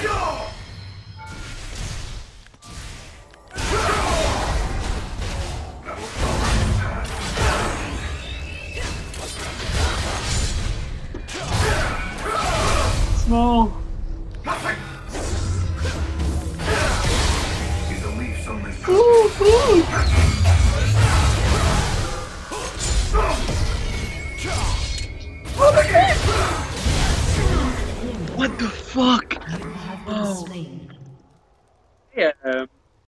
Small. He's a leaf on this. Ooh, ooh.